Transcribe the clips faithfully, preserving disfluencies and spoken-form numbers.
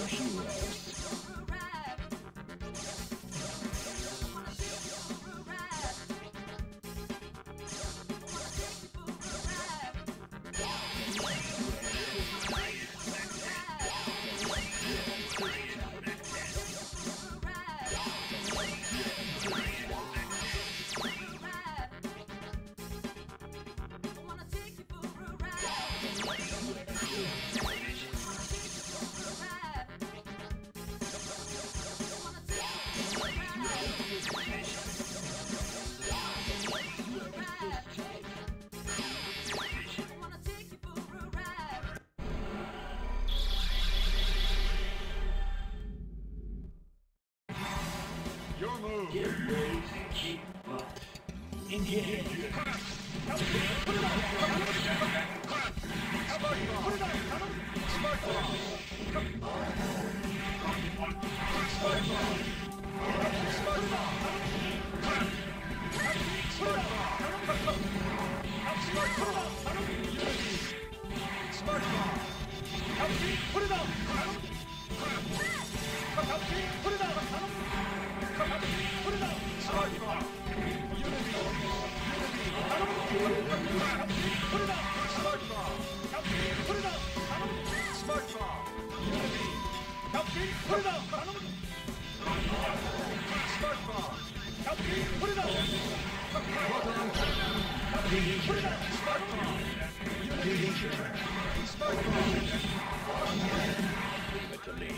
your heroes. Your move. Get ready to kick butt. Engage. Smart bomb. Smart bomb. Smart bomb. Smart bomb. Smart bomb. Smart bomb. Unity. Smart bomb. Put it up. Put it up. Put it up. Smart bomb. Unity. Unity. Put it up. Smart bomb. Put it up. Smart bomb. Unity. Put it up. Smart bomb. Put it up. Put it up. Smart bomb. Unity. Smart bomb. Leave it to me.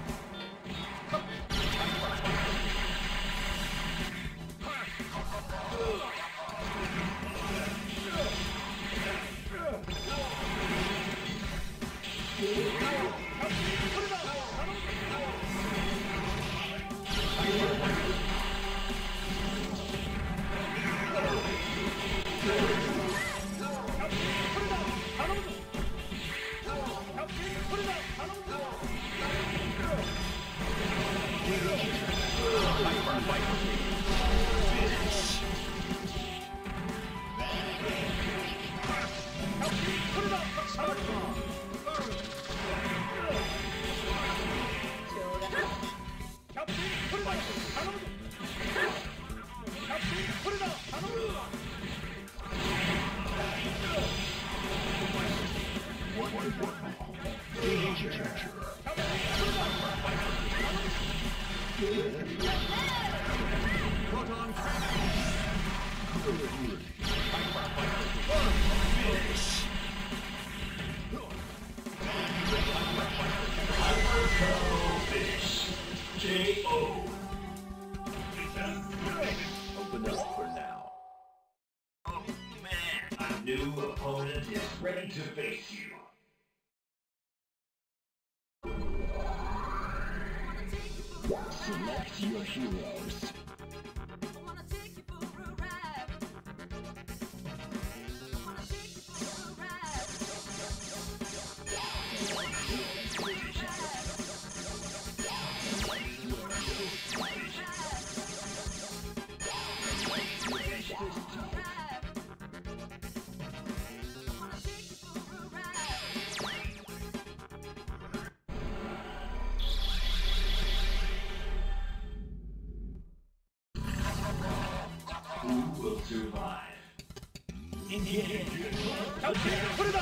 Open up for now. Oh man, a new opponent is ready to face you. Select your heroes. Who will survive? Engage. Put it up.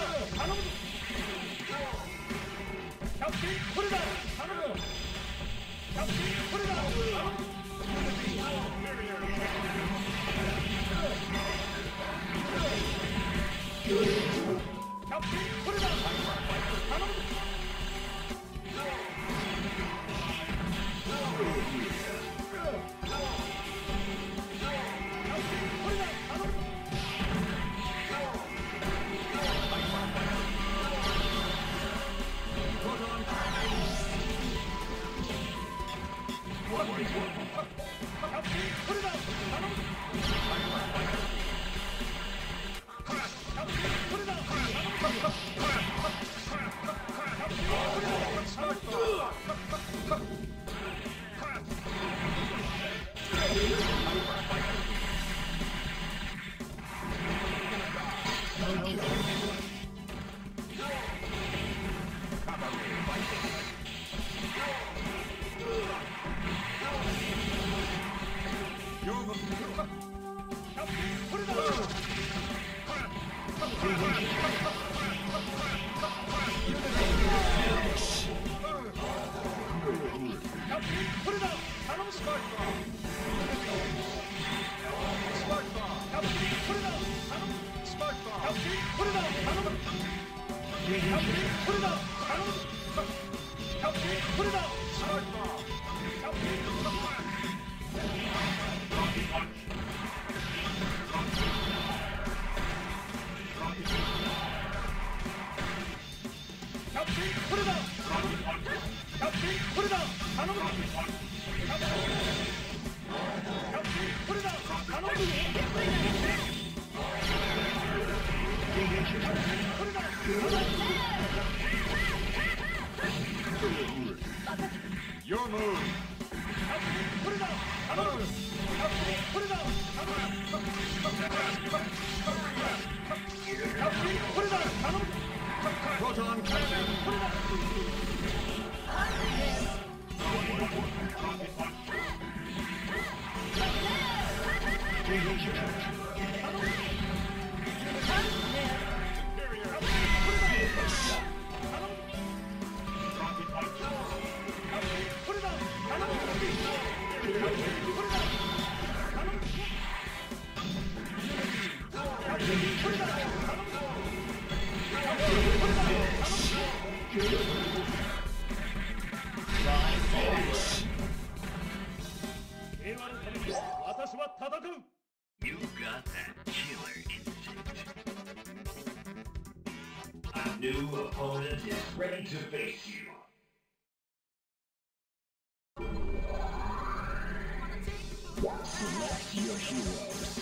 Put it up. Put it up. Put it up. Put it up! Hanum Smart Bomb! Smart Bomb! Put it up! Hanum Smart Bomb! Put it up! Hanum! Put it up! Hanum! Put it up! Smart Bomb! Put it up! Put it up! Hanum! Put it up! Hanum! Put it up! Your move! Put it up! Hanum! Put it up! Hanum! Put it up! Hanum! Proton cannon! Put it up! You got that killer instinct. A new opponent is ready to face you. Select your heroes.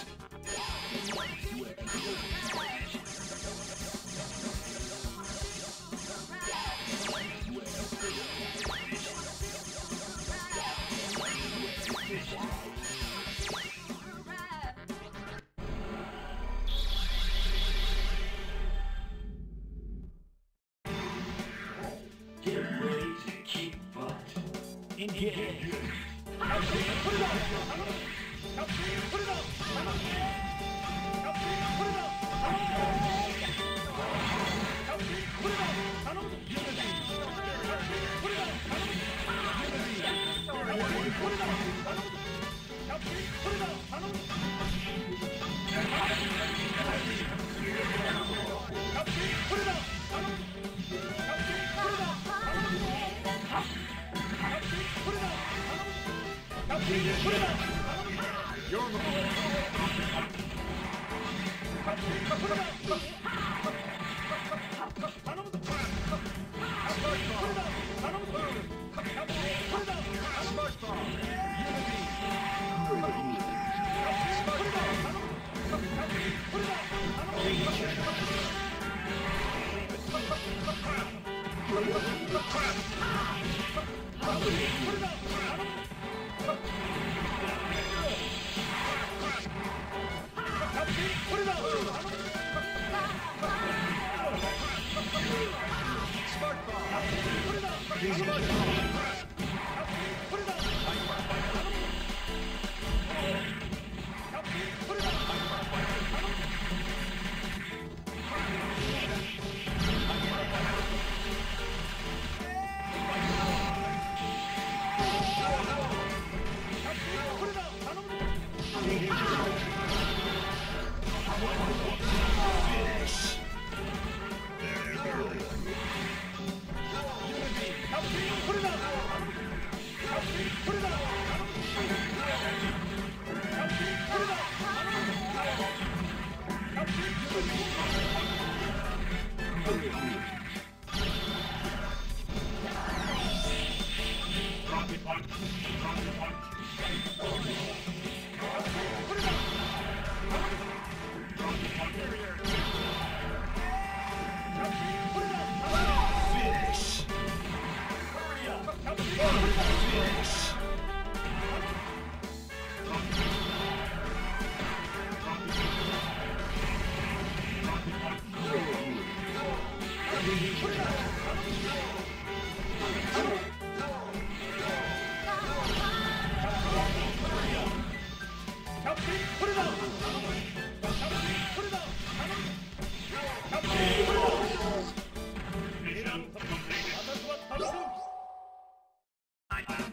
Get ready to kick butt. Engage. Put it up! Put it up! Put it up! Put it up! Unity! Put it up! Unity! Put it up! Put it up! Put it up! Put it up! Put it up! Your move! Put it up! Smart Bomb! Unity! Put it up! Put it up! Put it up! Smart Bomb! Put it up! Smart Bomb! Put it up! Put it up! Put it up!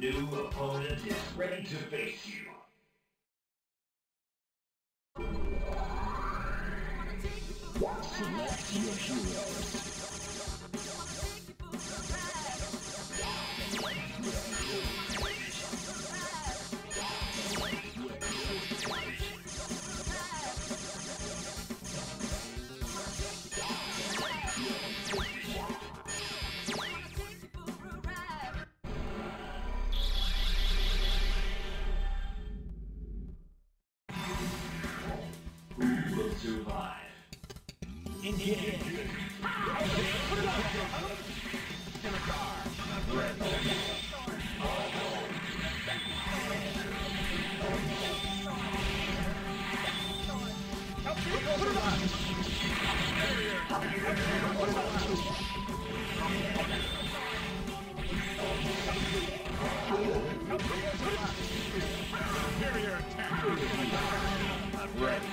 new opponent is ready to face you. Select your heroes. Who will survive? Engage. Superior attack. I'm ready.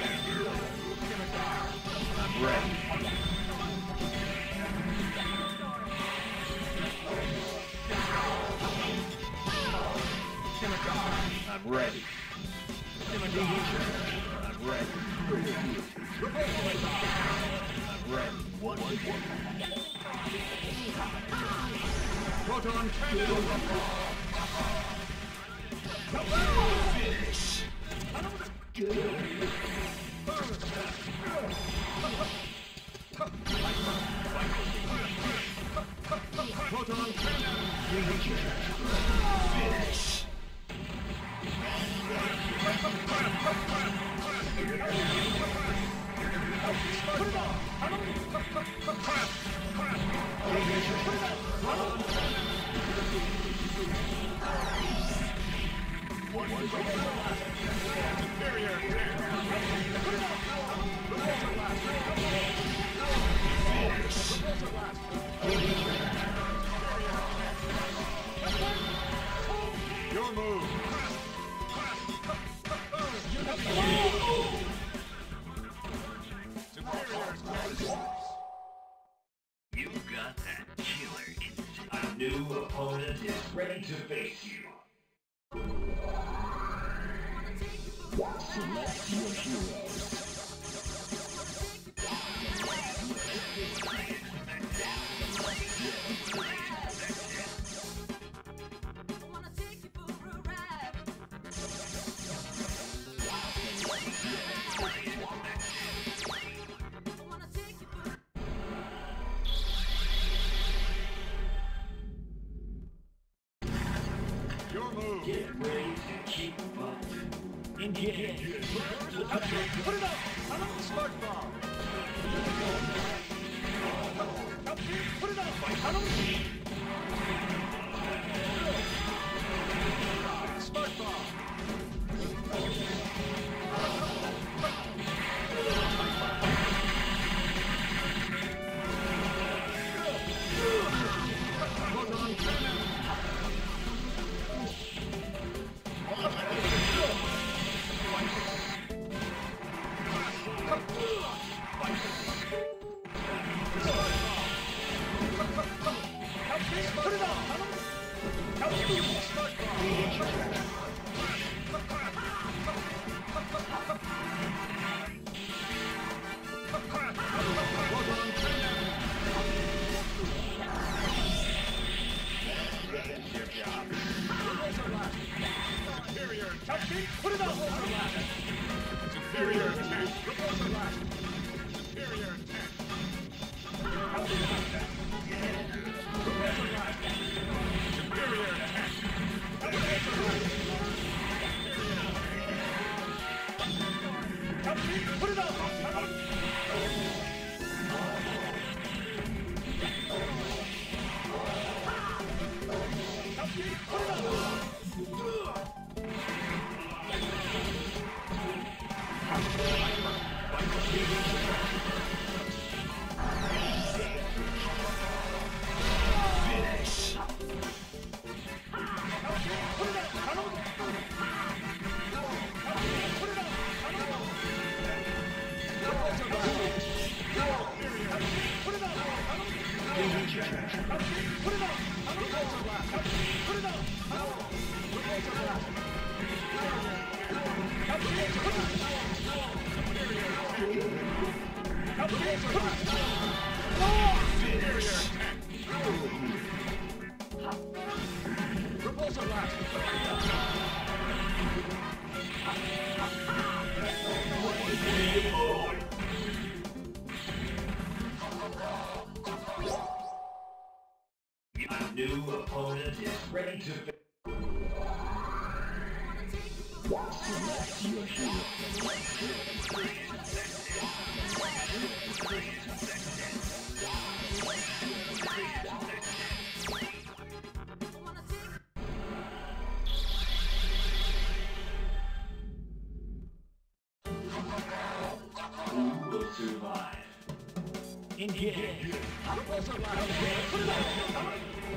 I'm ready. I'm ready. I'm ready. I'm ready. One, one, one. Proton cannon. Finish. Proton cannon. Finish. Superior Your move. You got that killer instinct. A new opponent is ready to face you. Select your heroes. Your move. Get ready to keep fighting. Engage. Put it up. Spark bomb. Put it up. Spark bomb. Proton cannon. Put it up. Spark bomb. Proton cannon. Your job. Superior attack. Put it up. Superior attack. Superior attack. Superior attack. Put it up. Finish. Put it up. Repulsor blast! Your new opponent is ready to face. Select your hero. Who will survive? Engage. Repulsor blast! Put it out!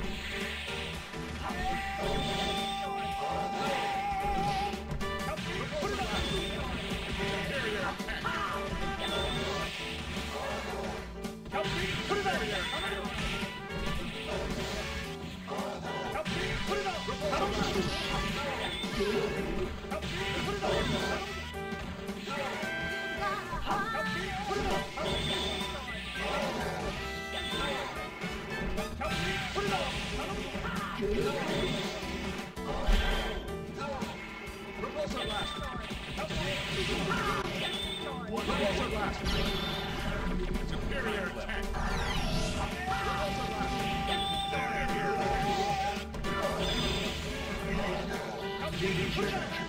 Repulsor blast! Repulsor blast! Superior attack! Repulsor blast!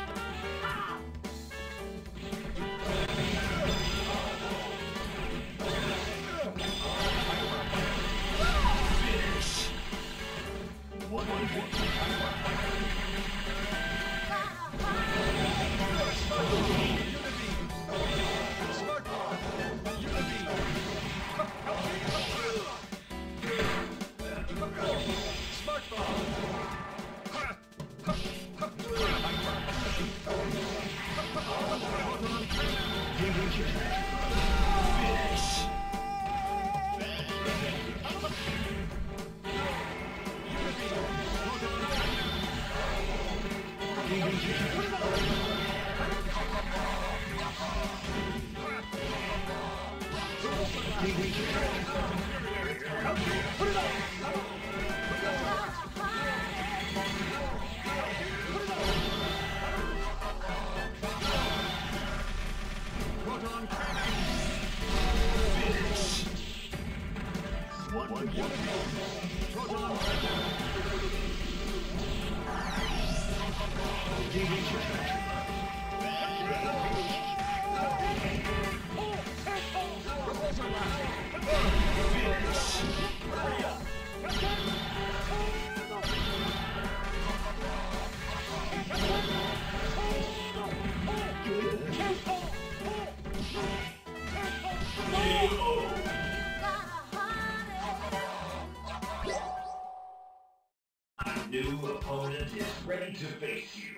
New opponent is ready to face you.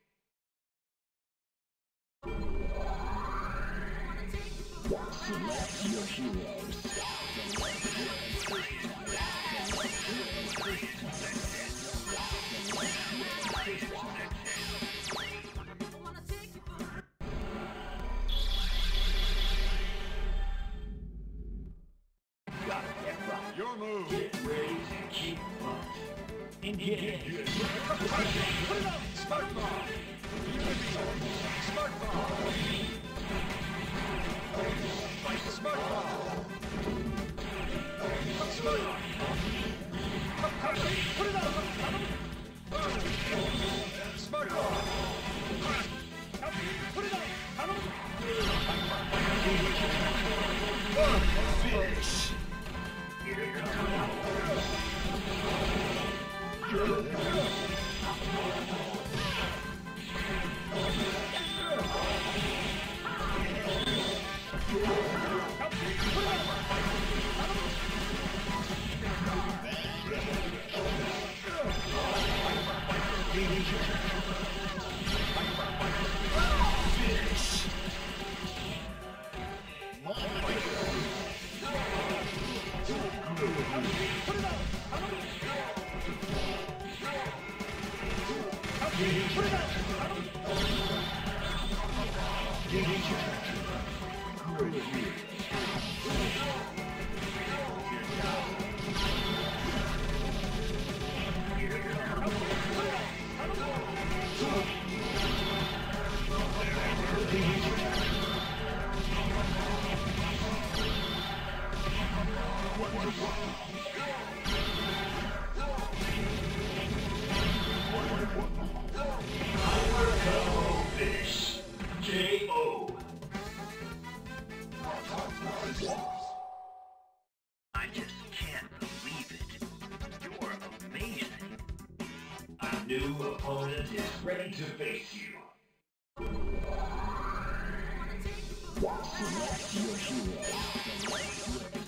Select your heroes. Gotta get right. Your move! Get ready to keep up. Engage. Spark Ball! Unity! Spark Ball! Spark Ball! Spark Ball! Put it up! Spark Ball! Put it up! Finish. Here it comes. Finish. K O. I just can't believe it. You're amazing. A new opponent is ready to face you. Select your hero.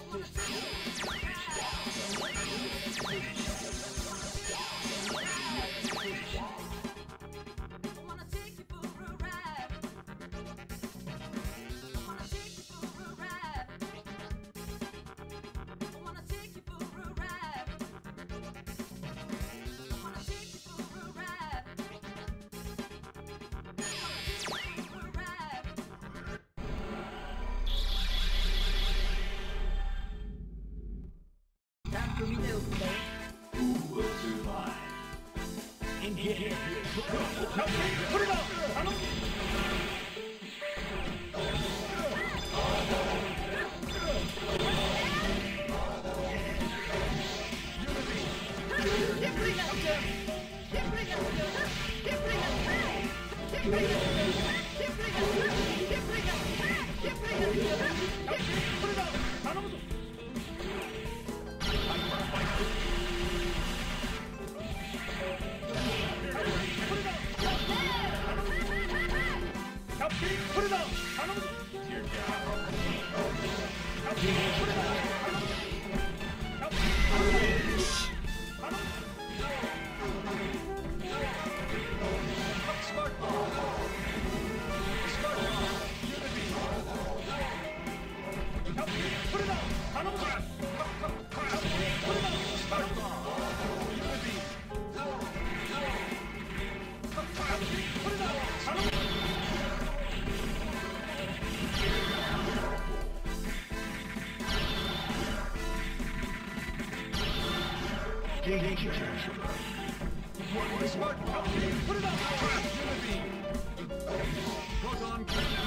Who will survive? Engage. Put it up! Put it up! Dear God. Put it up! Smart ball. Smart ball. Unity. Put it up! Put it up! Smart ball. Unity. Put it up! Smart ball. Put it up! Unity. Proton cannon.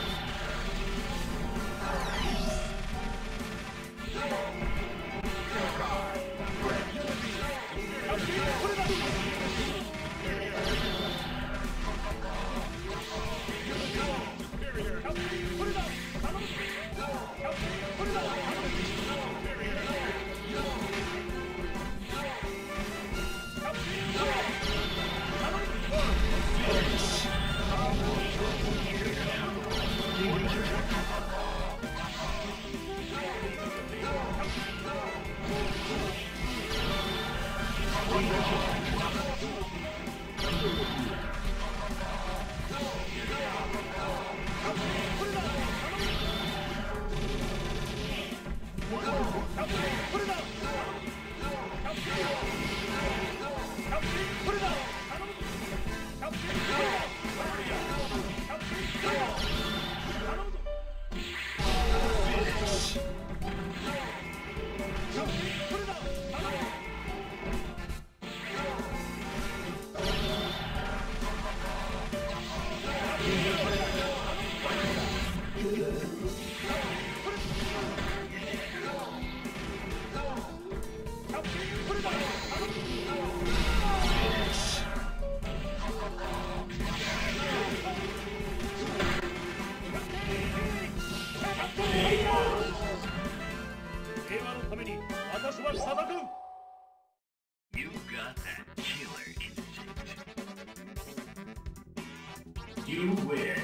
You got that killer instinct. You win.